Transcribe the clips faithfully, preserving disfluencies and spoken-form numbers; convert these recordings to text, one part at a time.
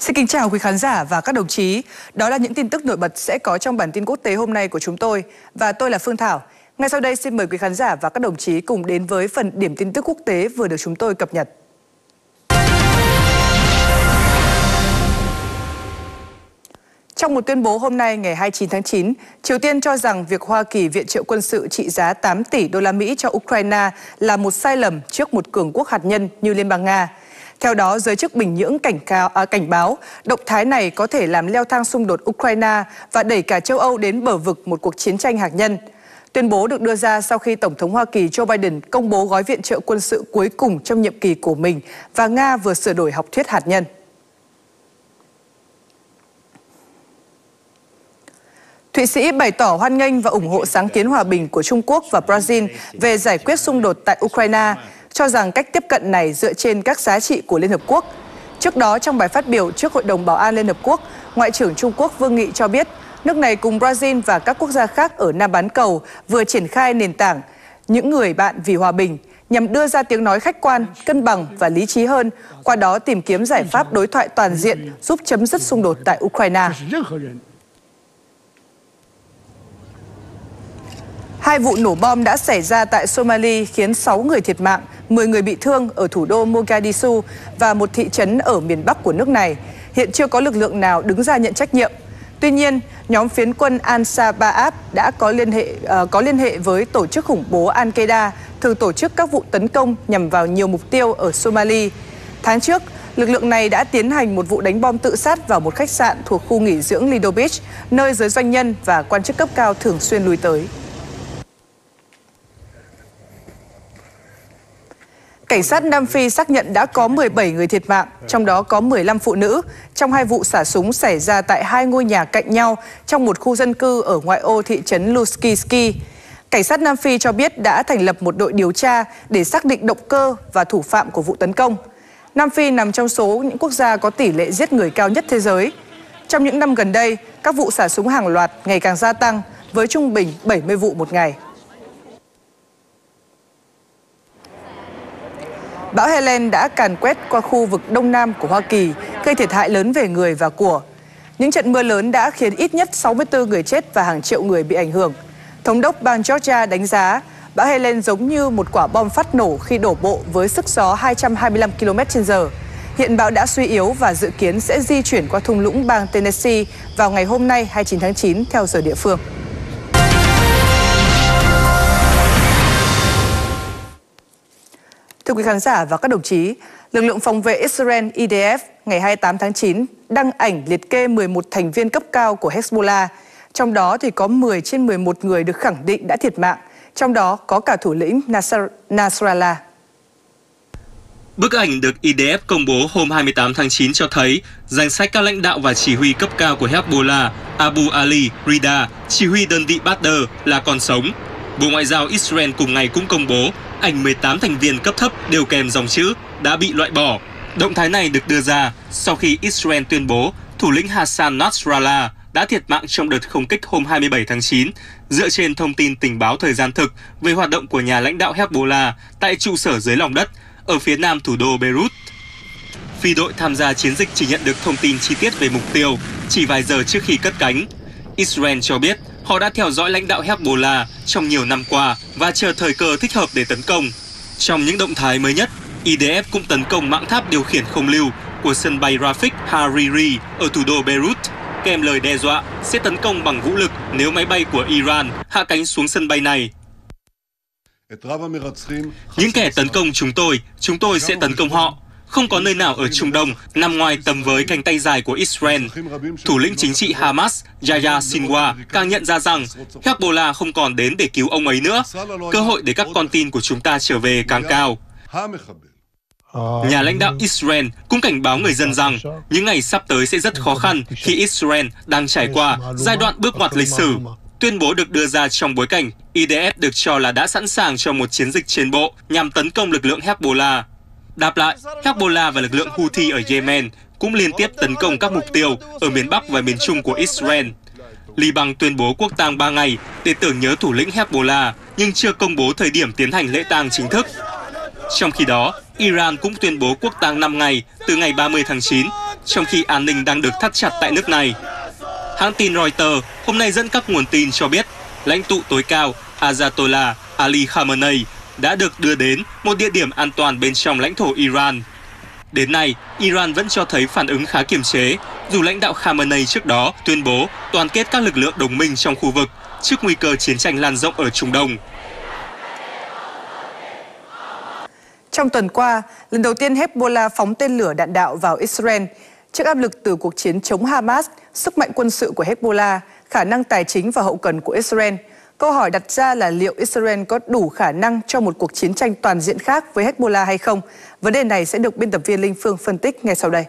Xin kính chào quý khán giả và các đồng chí. Đó là những tin tức nổi bật sẽ có trong bản tin quốc tế hôm nay của chúng tôi. Và tôi là Phương Thảo. Ngay sau đây xin mời quý khán giả và các đồng chí cùng đến với phần điểm tin tức quốc tế vừa được chúng tôi cập nhật. Trong một tuyên bố hôm nay ngày hai mươi chín tháng chín, Triều Tiên cho rằng việc Hoa Kỳ viện trợ quân sự trị giá tám tỷ đô la Mỹ cho Ukraine là một sai lầm trước một cường quốc hạt nhân như Liên bang Nga. Theo đó, giới chức Bình Nhưỡng cảnh, cáo, à, cảnh báo động thái này có thể làm leo thang xung đột Ukraine và đẩy cả châu Âu đến bờ vực một cuộc chiến tranh hạt nhân. Tuyên bố được đưa ra sau khi Tổng thống Hoa Kỳ Joe Biden công bố gói viện trợ quân sự cuối cùng trong nhiệm kỳ của mình và Nga vừa sửa đổi học thuyết hạt nhân. Thụy Sĩ bày tỏ hoan nghênh và ủng hộ sáng kiến hòa bình của Trung Quốc và Brazil về giải quyết xung đột tại Ukraine, cho rằng cách tiếp cận này dựa trên các giá trị của Liên Hợp Quốc. Trước đó, trong bài phát biểu trước Hội đồng Bảo an Liên Hợp Quốc, Ngoại trưởng Trung Quốc Vương Nghị cho biết nước này cùng Brazil và các quốc gia khác ở Nam bán cầu vừa triển khai nền tảng Những người bạn vì hòa bình nhằm đưa ra tiếng nói khách quan, cân bằng và lý trí hơn, qua đó tìm kiếm giải pháp đối thoại toàn diện giúp chấm dứt xung đột tại Ukraine. Hai vụ nổ bom đã xảy ra tại Somalia khiến sáu người thiệt mạng, mười người bị thương ở thủ đô Mogadishu và một thị trấn ở miền Bắc của nước này. Hiện chưa có lực lượng nào đứng ra nhận trách nhiệm. Tuy nhiên, nhóm phiến quân Al-Shabaab đã có liên hệ uh, có liên hệ với tổ chức khủng bố Al-Qaeda, thường tổ chức các vụ tấn công nhằm vào nhiều mục tiêu ở Somalia. Tháng trước, lực lượng này đã tiến hành một vụ đánh bom tự sát vào một khách sạn thuộc khu nghỉ dưỡng Lido Beach, nơi giới doanh nhân và quan chức cấp cao thường xuyên lui tới. Cảnh sát Nam Phi xác nhận đã có mười bảy người thiệt mạng, trong đó có mười lăm phụ nữ, trong hai vụ xả súng xảy ra tại hai ngôi nhà cạnh nhau trong một khu dân cư ở ngoại ô thị trấn Luskiski. Cảnh sát Nam Phi cho biết đã thành lập một đội điều tra để xác định động cơ và thủ phạm của vụ tấn công. Nam Phi nằm trong số những quốc gia có tỷ lệ giết người cao nhất thế giới. Trong những năm gần đây, các vụ xả súng hàng loạt ngày càng gia tăng, với trung bình bảy mươi vụ một ngày. Bão Helene đã càn quét qua khu vực đông nam của Hoa Kỳ, gây thiệt hại lớn về người và của. Những trận mưa lớn đã khiến ít nhất sáu mươi tư người chết và hàng triệu người bị ảnh hưởng. Thống đốc bang Georgia đánh giá bão Helene giống như một quả bom phát nổ khi đổ bộ với sức gió hai trăm hai mươi lăm ki lô mét trên giờ. Hiện bão đã suy yếu và dự kiến sẽ di chuyển qua thung lũng bang Tennessee vào ngày hôm nay hai mươi chín tháng chín theo giờ địa phương. Thưa quý khán giả và các đồng chí, lực lượng phòng vệ Israel I D F ngày hai mươi tám tháng chín đăng ảnh liệt kê mười một thành viên cấp cao của Hezbollah. Trong đó thì có mười trên mười một người được khẳng định đã thiệt mạng, trong đó có cả thủ lĩnh Nasrallah. Bức ảnh được I D F công bố hôm hai mươi tám tháng chín cho thấy danh sách các lãnh đạo và chỉ huy cấp cao của Hezbollah, Abu Ali Rida, chỉ huy đơn vị Badr, là còn sống. Bộ Ngoại giao Israel cùng ngày cũng công bố ảnh mười tám thành viên cấp thấp đều kèm dòng chữ đã bị loại bỏ. Động thái này được đưa ra sau khi Israel tuyên bố thủ lĩnh Hassan Nasrallah đã thiệt mạng trong đợt không kích hôm hai mươi bảy tháng chín, dựa trên thông tin tình báo thời gian thực về hoạt động của nhà lãnh đạo Hezbollah tại trụ sở dưới lòng đất ở phía nam thủ đô Beirut. Phi đội tham gia chiến dịch chỉ nhận được thông tin chi tiết về mục tiêu chỉ vài giờ trước khi cất cánh. Israel cho biết họ đã theo dõi lãnh đạo Hezbollah trong nhiều năm qua và chờ thời cơ thích hợp để tấn công. Trong những động thái mới nhất, I D F cũng tấn công mãng tháp điều khiển không lưu của sân bay Rafik Hariri ở thủ đô Beirut, kèm lời đe dọa sẽ tấn công bằng vũ lực nếu máy bay của Iran hạ cánh xuống sân bay này. Những kẻ tấn công chúng tôi, chúng tôi sẽ tấn công họ. Không có nơi nào ở Trung Đông nằm ngoài tầm với cánh tay dài của Israel. Thủ lĩnh chính trị Hamas, Yahya Sinwar, càng nhận ra rằng Hezbollah không còn đến để cứu ông ấy nữa. Cơ hội để các con tin của chúng ta trở về càng cao. Nhà lãnh đạo Israel cũng cảnh báo người dân rằng những ngày sắp tới sẽ rất khó khăn khi Israel đang trải qua giai đoạn bước ngoặt lịch sử. Tuyên bố được đưa ra trong bối cảnh I D F được cho là đã sẵn sàng cho một chiến dịch trên bộ nhằm tấn công lực lượng Hezbollah. Đáp lại, Hezbollah và lực lượng Houthi ở Yemen cũng liên tiếp tấn công các mục tiêu ở miền Bắc và miền Trung của Israel. Liban tuyên bố quốc tang ba ngày để tưởng nhớ thủ lĩnh Hezbollah, nhưng chưa công bố thời điểm tiến hành lễ tang chính thức. Trong khi đó, Iran cũng tuyên bố quốc tang năm ngày từ ngày ba mươi tháng chín, trong khi an ninh đang được thắt chặt tại nước này. Hãng tin Reuters hôm nay dẫn các nguồn tin cho biết lãnh tụ tối cao Ayatollah Ali Khamenei đã được đưa đến một địa điểm an toàn bên trong lãnh thổ Iran. Đến nay, Iran vẫn cho thấy phản ứng khá kiềm chế, dù lãnh đạo Khamenei trước đó tuyên bố đoàn kết các lực lượng đồng minh trong khu vực trước nguy cơ chiến tranh lan rộng ở Trung Đông. Trong tuần qua, lần đầu tiên Hezbollah phóng tên lửa đạn đạo vào Israel. Trước áp lực từ cuộc chiến chống Hamas, sức mạnh quân sự của Hezbollah, khả năng tài chính và hậu cần của Israel, câu hỏi đặt ra là liệu Israel có đủ khả năng cho một cuộc chiến tranh toàn diện khác với Hezbollah hay không? Vấn đề này sẽ được biên tập viên Linh Phương phân tích ngay sau đây.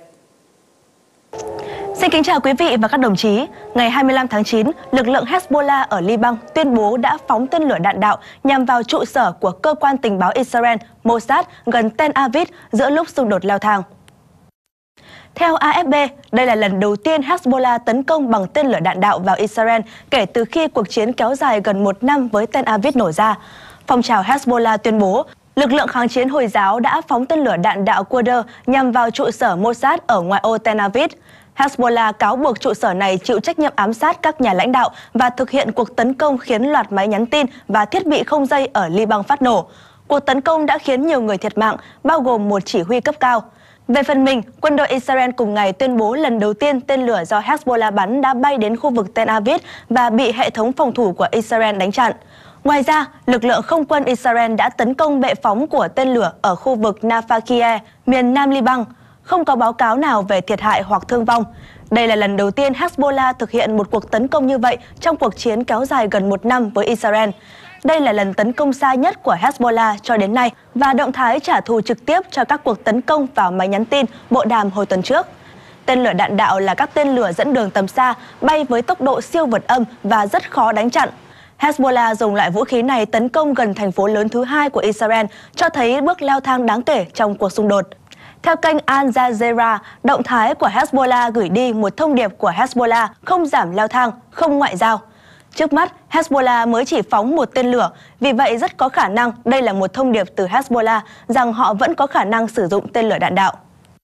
Xin kính chào quý vị và các đồng chí. Ngày hai mươi lăm tháng chín, lực lượng Hezbollah ở Liban tuyên bố đã phóng tên lửa đạn đạo nhằm vào trụ sở của cơ quan tình báo Israel Mossad gần Tel Aviv giữa lúc xung đột leo thang. Theo a ép pê, đây là lần đầu tiên Hezbollah tấn công bằng tên lửa đạn đạo vào Israel kể từ khi cuộc chiến kéo dài gần một năm với Tel Aviv nổ ra. Phong trào Hezbollah tuyên bố lực lượng kháng chiến Hồi giáo đã phóng tên lửa đạn đạo Quds nhằm vào trụ sở Mossad ở ngoại ô Tel Aviv. Hezbollah cáo buộc trụ sở này chịu trách nhiệm ám sát các nhà lãnh đạo và thực hiện cuộc tấn công khiến loạt máy nhắn tin và thiết bị không dây ở Liban phát nổ. Cuộc tấn công đã khiến nhiều người thiệt mạng, bao gồm một chỉ huy cấp cao. Về phần mình, quân đội Israel cùng ngày tuyên bố lần đầu tiên tên lửa do Hezbollah bắn đã bay đến khu vực Tel Aviv và bị hệ thống phòng thủ của Israel đánh chặn. Ngoài ra, lực lượng không quân Israel đã tấn công bệ phóng của tên lửa ở khu vực Nafakhie, miền Nam Liban. Không có báo cáo nào về thiệt hại hoặc thương vong. Đây là lần đầu tiên Hezbollah thực hiện một cuộc tấn công như vậy trong cuộc chiến kéo dài gần một năm với Israel. Đây là lần tấn công xa nhất của Hezbollah cho đến nay và động thái trả thù trực tiếp cho các cuộc tấn công vào máy nhắn tin, bộ đàm hồi tuần trước. Tên lửa đạn đạo là các tên lửa dẫn đường tầm xa, bay với tốc độ siêu vượt âm và rất khó đánh chặn. Hezbollah dùng loại vũ khí này tấn công gần thành phố lớn thứ hai của Israel, cho thấy bước leo thang đáng kể trong cuộc xung đột. Theo kênh Al Jazeera, động thái của Hezbollah gửi đi một thông điệp của Hezbollah không giảm leo thang, không ngoại giao. Trước mắt, Hezbollah mới chỉ phóng một tên lửa, vì vậy rất có khả năng đây là một thông điệp từ Hezbollah rằng họ vẫn có khả năng sử dụng tên lửa đạn đạo.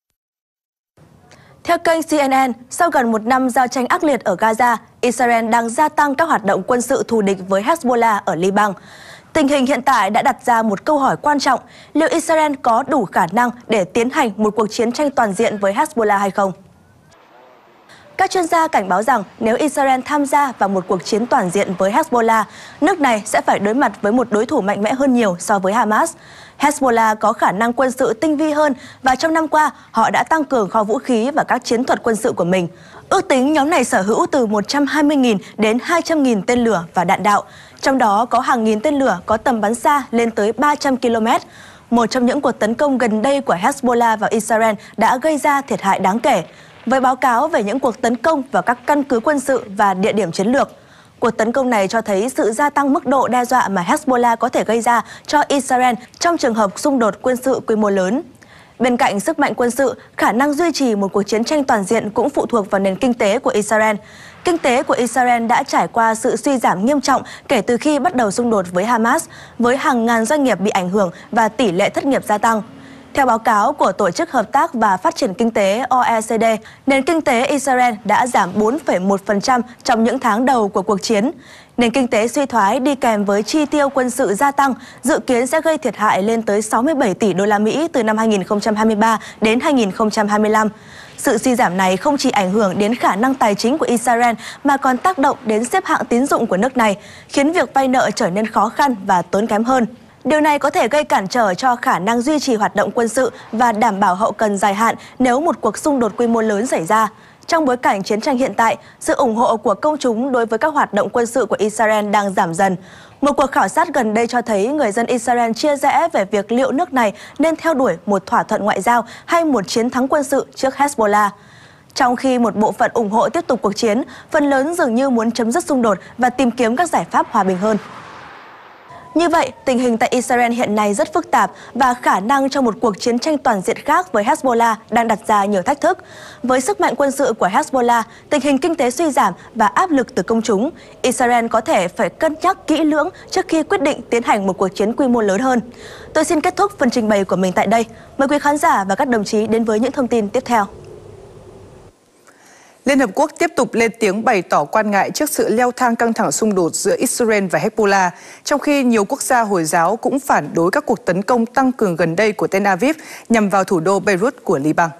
Theo kênh xê en en, sau gần một năm giao tranh ác liệt ở Gaza, Israel đang gia tăng các hoạt động quân sự thù địch với Hezbollah ở Liban. Tình hình hiện tại đã đặt ra một câu hỏi quan trọng, liệu Israel có đủ khả năng để tiến hành một cuộc chiến tranh toàn diện với Hezbollah hay không? Các chuyên gia cảnh báo rằng nếu Israel tham gia vào một cuộc chiến toàn diện với Hezbollah, nước này sẽ phải đối mặt với một đối thủ mạnh mẽ hơn nhiều so với Hamas. Hezbollah có khả năng quân sự tinh vi hơn và trong năm qua họ đã tăng cường kho vũ khí và các chiến thuật quân sự của mình. Ước tính nhóm này sở hữu từ một trăm hai mươi nghìn đến hai trăm nghìn tên lửa và đạn đạo, trong đó có hàng nghìn tên lửa có tầm bắn xa lên tới ba trăm ki lô mét. Một trong những cuộc tấn công gần đây của Hezbollah vào Israel đã gây ra thiệt hại đáng kể, với báo cáo về những cuộc tấn công vào các căn cứ quân sự và địa điểm chiến lược. Cuộc tấn công này cho thấy sự gia tăng mức độ đe dọa mà Hezbollah có thể gây ra cho Israel trong trường hợp xung đột quân sự quy mô lớn. Bên cạnh sức mạnh quân sự, khả năng duy trì một cuộc chiến tranh toàn diện cũng phụ thuộc vào nền kinh tế của Israel. Kinh tế của Israel đã trải qua sự suy giảm nghiêm trọng kể từ khi bắt đầu xung đột với Hamas, với hàng ngàn doanh nghiệp bị ảnh hưởng và tỷ lệ thất nghiệp gia tăng. Theo báo cáo của Tổ chức Hợp tác và Phát triển Kinh tế o e xê đê, nền kinh tế Israel đã giảm bốn phẩy một phần trăm trong những tháng đầu của cuộc chiến. Nền kinh tế suy thoái đi kèm với chi tiêu quân sự gia tăng dự kiến sẽ gây thiệt hại lên tới sáu mươi bảy tỷ đô la Mỹ từ năm hai nghìn không trăm hai mươi ba đến hai nghìn không trăm hai mươi lăm. Sự suy giảm này không chỉ ảnh hưởng đến khả năng tài chính của Israel mà còn tác động đến xếp hạng tín dụng của nước này, khiến việc vay nợ trở nên khó khăn và tốn kém hơn. Điều này có thể gây cản trở cho khả năng duy trì hoạt động quân sự và đảm bảo hậu cần dài hạn nếu một cuộc xung đột quy mô lớn xảy ra. Trong bối cảnh chiến tranh hiện tại, sự ủng hộ của công chúng đối với các hoạt động quân sự của Israel đang giảm dần. Một cuộc khảo sát gần đây cho thấy người dân Israel chia rẽ về việc liệu nước này nên theo đuổi một thỏa thuận ngoại giao hay một chiến thắng quân sự trước Hezbollah. Trong khi một bộ phận ủng hộ tiếp tục cuộc chiến, phần lớn dường như muốn chấm dứt xung đột và tìm kiếm các giải pháp hòa bình hơn. Như vậy, tình hình tại Israel hiện nay rất phức tạp và khả năng trong một cuộc chiến tranh toàn diện khác với Hezbollah đang đặt ra nhiều thách thức. Với sức mạnh quân sự của Hezbollah, tình hình kinh tế suy giảm và áp lực từ công chúng, Israel có thể phải cân nhắc kỹ lưỡng trước khi quyết định tiến hành một cuộc chiến quy mô lớn hơn. Tôi xin kết thúc phần trình bày của mình tại đây. Mời quý khán giả và các đồng chí đến với những thông tin tiếp theo. Liên Hợp Quốc tiếp tục lên tiếng bày tỏ quan ngại trước sự leo thang căng thẳng xung đột giữa Israel và Hezbollah, trong khi nhiều quốc gia Hồi giáo cũng phản đối các cuộc tấn công tăng cường gần đây của Tel Aviv nhằm vào thủ đô Beirut của Liban.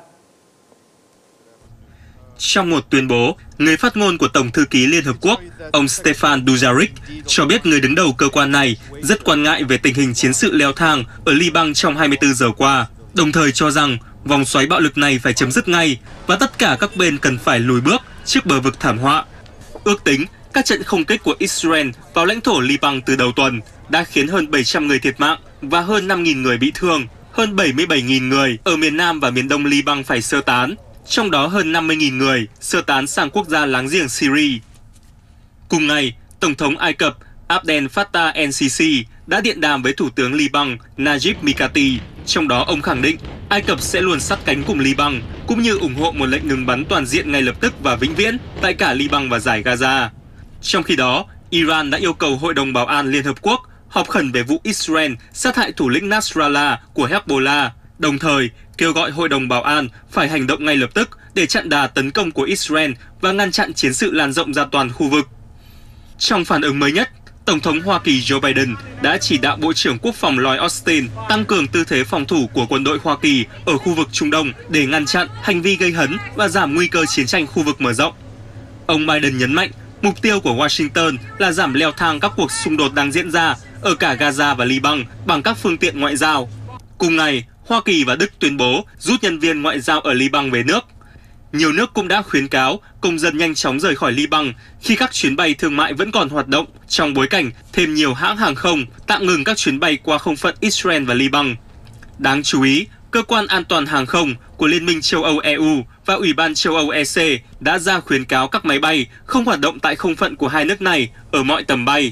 Trong một tuyên bố, người phát ngôn của Tổng thư ký Liên Hợp Quốc, ông Stefan Dujarric, cho biết người đứng đầu cơ quan này rất quan ngại về tình hình chiến sự leo thang ở Liban trong hai mươi tư giờ qua, đồng thời cho rằng vòng xoáy bạo lực này phải chấm dứt ngay và tất cả các bên cần phải lùi bước trước bờ vực thảm họa. Ước tính, các trận không kích của Israel vào lãnh thổ Liban từ đầu tuần đã khiến hơn bảy trăm người thiệt mạng và hơn năm nghìn người bị thương, hơn bảy mươi bảy nghìn người ở miền Nam và miền Đông Liban phải sơ tán, trong đó hơn năm mươi nghìn người sơ tán sang quốc gia láng giềng Syria. Cùng ngày, Tổng thống Ai Cập Abdel Fattah el-Sisi đã điện đàm với Thủ tướng Liban Najib Mikati, trong đó ông khẳng định Ai Cập sẽ luôn sát cánh cùng Liban, cũng như ủng hộ một lệnh ngừng bắn toàn diện ngay lập tức và vĩnh viễn tại cả Liban và Dải Gaza. Trong khi đó, Iran đã yêu cầu Hội đồng Bảo an Liên Hợp Quốc họp khẩn về vụ Israel sát hại thủ lĩnh Nasrallah của Hezbollah, đồng thời kêu gọi Hội đồng Bảo an phải hành động ngay lập tức để chặn đà tấn công của Israel và ngăn chặn chiến sự lan rộng ra toàn khu vực. Trong phản ứng mới nhất, Tổng thống Hoa Kỳ Joe Biden đã chỉ đạo Bộ trưởng Quốc phòng Lloyd Austin tăng cường tư thế phòng thủ của quân đội Hoa Kỳ ở khu vực Trung Đông để ngăn chặn hành vi gây hấn và giảm nguy cơ chiến tranh khu vực mở rộng. Ông Biden nhấn mạnh, mục tiêu của Washington là giảm leo thang các cuộc xung đột đang diễn ra ở cả Gaza và Liban bằng các phương tiện ngoại giao. Cùng ngày, Hoa Kỳ và Đức tuyên bố rút nhân viên ngoại giao ở Liban về nước. Nhiều nước cũng đã khuyến cáo công dân nhanh chóng rời khỏi Liban khi các chuyến bay thương mại vẫn còn hoạt động trong bối cảnh thêm nhiều hãng hàng không tạm ngừng các chuyến bay qua không phận Israel và Liban. Đáng chú ý, Cơ quan An toàn Hàng không của Liên minh châu Âu E U và Ủy ban châu Âu E C đã ra khuyến cáo các máy bay không hoạt động tại không phận của hai nước này ở mọi tầm bay.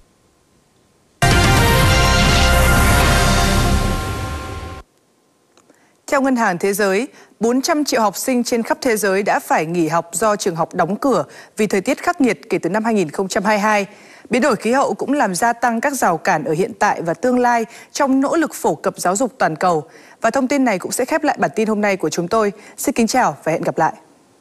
Theo Ngân hàng Thế giới, bốn trăm triệu học sinh trên khắp thế giới đã phải nghỉ học do trường học đóng cửa vì thời tiết khắc nghiệt kể từ năm hai nghìn không trăm hai mươi hai. Biến đổi khí hậu cũng làm gia tăng các rào cản ở hiện tại và tương lai trong nỗ lực phổ cập giáo dục toàn cầu. Và thông tin này cũng sẽ khép lại bản tin hôm nay của chúng tôi. Xin kính chào và hẹn gặp lại.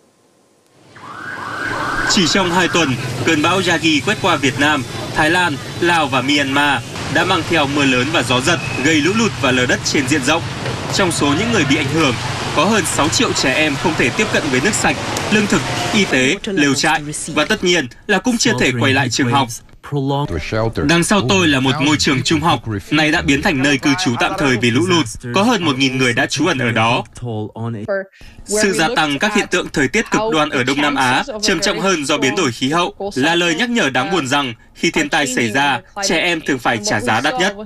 Chỉ trong hai tuần, cơn bão Yagi quét qua Việt Nam, Thái Lan, Lào và Myanmar đã mang theo mưa lớn và gió giật gây lũ lụt và lở đất trên diện rộng. Trong số những người bị ảnh hưởng, có hơn sáu triệu trẻ em không thể tiếp cận với nước sạch, lương thực, y tế, lều trại và tất nhiên là cũng chưa thể quay lại trường học. Đằng sau tôi là một ngôi trường trung học, này đã biến thành nơi cư trú tạm thời vì lũ lụt. Có hơn một nghìn người đã trú ẩn ở đó. Sự gia tăng các hiện tượng thời tiết cực đoan ở Đông Nam Á trầm trọng hơn do biến đổi khí hậu là lời nhắc nhở đáng buồn rằng khi thiên tai xảy ra, trẻ em thường phải trả giá đắt nhất.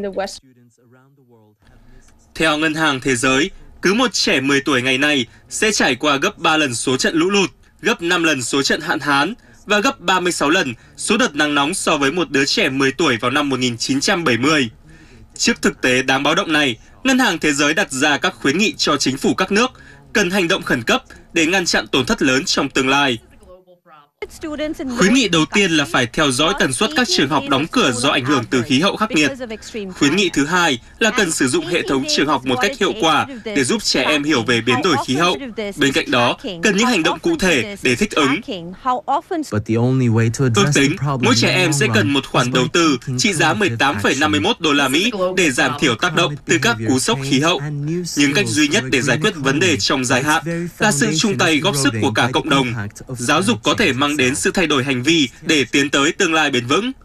Theo Ngân hàng Thế giới, cứ một trẻ mười tuổi ngày nay sẽ trải qua gấp ba lần số trận lũ lụt, gấp năm lần số trận hạn hán và gấp ba mươi sáu lần số đợt nắng nóng so với một đứa trẻ mười tuổi vào năm một nghìn chín trăm bảy mươi. Trước thực tế đáng báo động này, Ngân hàng Thế giới đặt ra các khuyến nghị cho chính phủ các nước cần hành động khẩn cấp để ngăn chặn tổn thất lớn trong tương lai. Khuyến nghị đầu tiên là phải theo dõi tần suất các trường học đóng cửa do ảnh hưởng từ khí hậu khắc nghiệt. Khuyến nghị thứ hai là cần sử dụng hệ thống trường học một cách hiệu quả để giúp trẻ em hiểu về biến đổi khí hậu. Bên cạnh đó, cần những hành động cụ thể để thích ứng. Ước tính, mỗi trẻ em sẽ cần một khoản đầu tư trị giá mười tám phẩy năm mươi mốt đô la Mỹ để giảm thiểu tác động từ các cú sốc khí hậu. Nhưng cách duy nhất để giải quyết vấn đề trong dài hạn là sự chung tay góp sức của cả cộng đồng. Giáo dục có thể mang đến sự thay đổi hành vi để tiến tới tương lai bền vững.